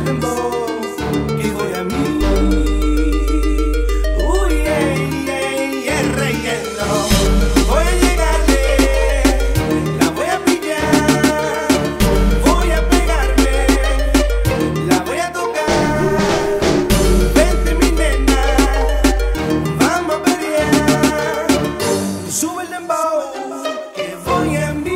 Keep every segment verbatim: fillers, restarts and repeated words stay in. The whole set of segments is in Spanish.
el dembow, que voy a mí. Uy, ey, ey, el relleno. Voy a llegarle, la voy a pillar, voy a pegarme, la voy a tocar. Vente mi nena, vamos a pelear. Sube el dembow, que voy a mí.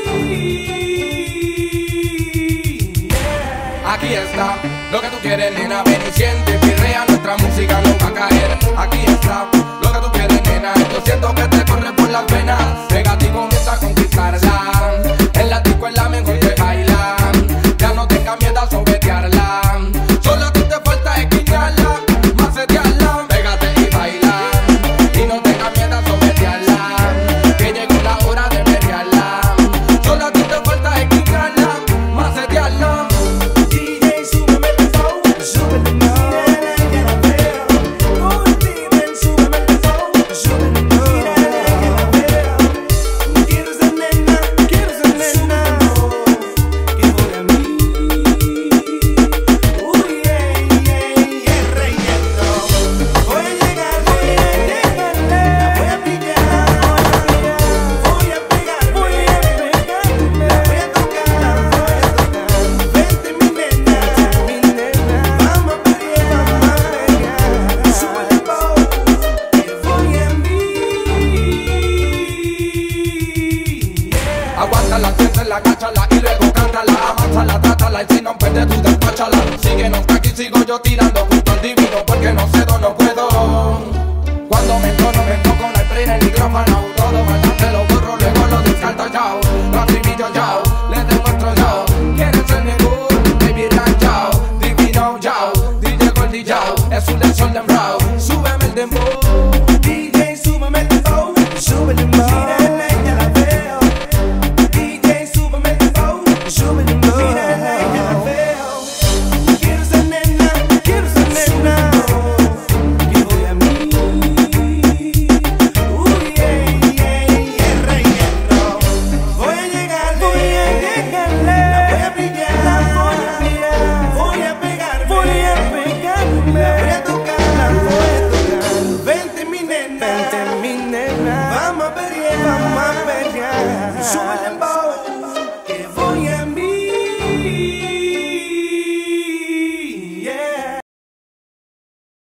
Aquí está lo que tú quieres, nena, ven y siente. Pirrea, nuestra música no va a caer. Aquí está lo que tú quieres, nena. Yo siento que te corre por las venas. Pégate y comienza a conquistarla. En la disco es la mejor que baila. Ya no tengas miedo a sobetearla. Solo a ti te falta esquinearla, macetearla. Pégate y baila. Y no tengas miedo a sobetearla, que llegó la hora de pelearla. Solo a ti te falta esquinearla, macetearla. Aguántala, siéntela, cáchala y luego cántala. Amásala, trátala y si no puede tú despáchala. Síguenos que aquí sigo yo tirando junto al divino, porque no cedo, no puedo. Cuando me entono, me enfoco, no hay play en el micrófono. Todo bastante lo borro, luego lo descarto, yao. Lo acribillo, yao, le demuestro, yao. ¿Quieres ser mi good? Baby, run, yao. Divino, yao, D J Gordy, yao. Es un desol de brow, súbeme el dembow. D J, súbeme el dembow, sube el dembow. Vamos a pelear, vamos a pelear. Sube